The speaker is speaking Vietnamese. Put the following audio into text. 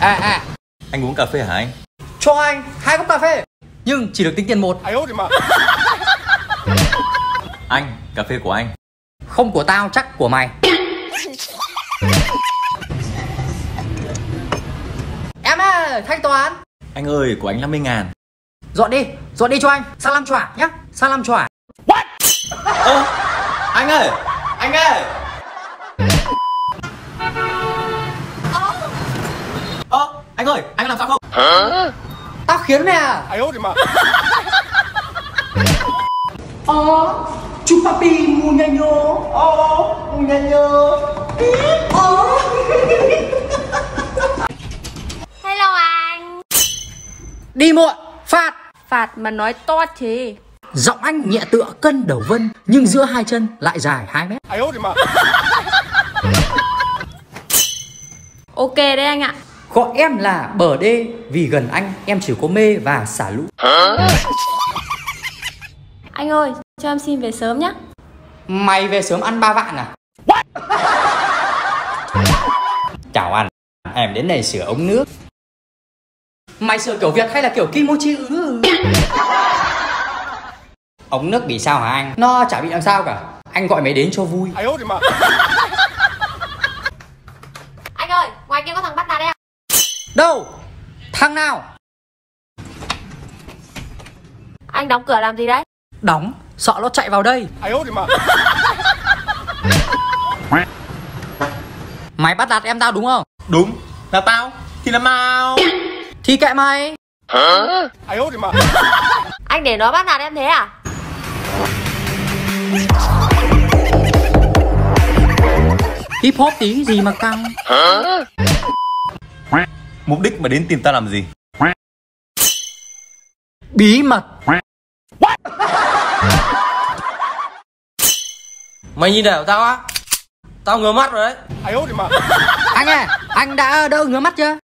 Anh uống cà phê hả anh? Cho anh 2 cốc cà phê, nhưng chỉ được tính tiền một. Anh, cà phê của anh. Không của tao chắc của mày. Em ơi, thanh toán. Anh ơi, của anh 50.000. Dọn đi cho anh. Salam chỏa nhá, salam chỏa. What? Anh ơi, anh ơi. Anh ơi, anh làm sao không? Hả? Tao khiến mày à? Chú papi muñeño. Muñeño. Hello anh. Đi muộn, phạt. Phạt mà nói to thế. Giọng anh nhẹ tựa cân đầu vân, nhưng giữa hai chân lại dài 2 mét. Ok đấy anh ạ. Gọi em là bờ đê, vì gần anh em chỉ có mê và xả lũ. Anh ơi, cho em xin về sớm nhá. Mày về sớm ăn 3 vạn à? What? Chào anh, em đến đây sửa ống nước. Mày sửa kiểu Việt hay là kiểu kimochi? Ống nước bị sao hả anh? Nó chả bị làm sao cả. Anh gọi mày đến cho vui. Anh ơi, ngoài kia có thằng bắt nạt em. Đâu? Thằng nào? Anh đóng cửa làm gì đấy? Đóng, sợ nó chạy vào đây. Mày bắt nạt em tao đúng không? Đúng, là tao. Thì là Mao. Thì kệ mày. Anh để nó bắt nạt em thế à? Hip hop tí gì mà căng. Mục đích mà đến tìm tao làm gì? Bí mật. Mày nhìn đều tao á? Tao ngứa mắt rồi đấy. Anh ơi, anh đã đỡ ngứa mắt chưa?